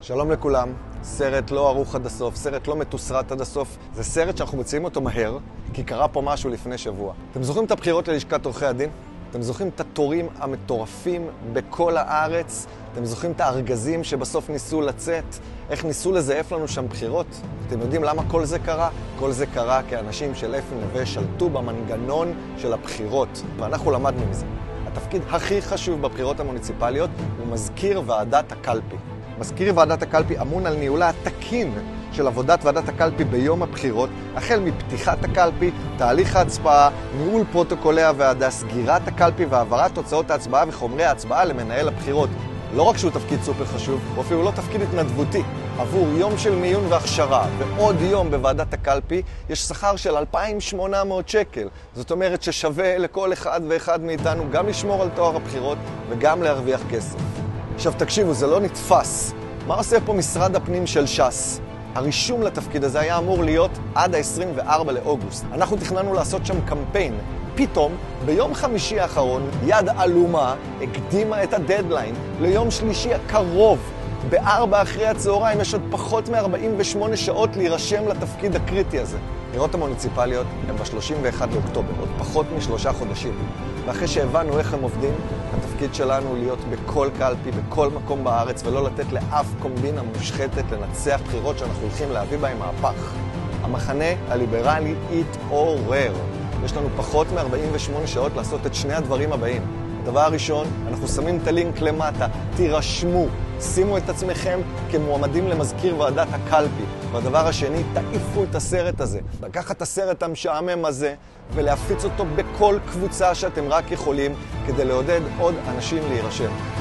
שלום לכולם, סרט לא ערוך עד הסוף, סרט לא מתוסרט עד הסוף. זה סרט שאנחנו מציעים אותו מהר, כי קרה פה משהו לפני שבוע. אתם זוכרים את הבחירות ללשכת עורכי הדין? אתם זוכרים את התורים המטורפים בכל הארץ? אתם זוכרים את הארגזים שבסוף ניסו לצאת? איך ניסו לזייף לנו שם בחירות? אתם יודעים למה כל זה קרה? כל זה קרה כי האנשים של אפי נווה שלטו במנגנון של הבחירות, ואנחנו למדנו מזה. התפקיד הכי חשוב בבחירות המוניציפליות הוא מזכיר ועדת הקלפי. מזכיר ועדת הקלפי אמון על ניהולה התקין של עבודת ועדת הקלפי ביום הבחירות, החל מפתיחת הקלפי, תהליך ההצבעה, ניהול פרוטוקולי הוועדה, סגירת הקלפי והעברת תוצאות ההצבעה וחומרי ההצבעה למנהל הבחירות. לא רק שהוא תפקיד סופר חשוב, הוא אפילו לא תפקיד התנדבותי. עבור יום של מיון והכשרה ועוד יום בוועדת הקלפי יש שכר של 2,800 שקל. זאת אומרת ששווה לכל אחד ואחד מאיתנו גם לשמור על תואר הבחירות וגם להרוויח כסף. עכשיו תקשיבו, זה לא נתפס. מה עושה פה משרד הפנים של ש"ס? הרישום לתפקיד הזה היה אמור להיות עד ה-24 לאוגוסט. אנחנו תכננו לעשות שם קמפיין. פתאום, ביום חמישי האחרון, יד אלומה הקדימה את הדדליין ליום שלישי הקרוב. ב-4 אחרי הצהריים יש עוד פחות מ-48 שעות להירשם לתפקיד הקריטי הזה. הבחירות המוניציפליות הן ב-31 לאוקטובר, עוד פחות מ3 חודשים. ואחרי שהבנו איך הם עובדים, התפקיד שלנו הוא להיות בכל קלפי, בכל מקום בארץ, ולא לתת לאף קומבינה מושחתת לנצח בחירות שאנחנו הולכים להביא בהם מהפך. המחנה הליברלי התעורר. יש לנו פחות מ-48 שעות לעשות את שני הדברים הבאים. הדבר הראשון, אנחנו שמים את הלינק למטה, תירשמו, שימו את עצמכם כמועמדים למזכיר ועדת הקלפי. והדבר השני, תעיפו את הסרט הזה, לקחת את הסרט המשעמם הזה ולהפיץ אותו בכל קבוצה שאתם רק יכולים כדי לעודד עוד אנשים להירשם.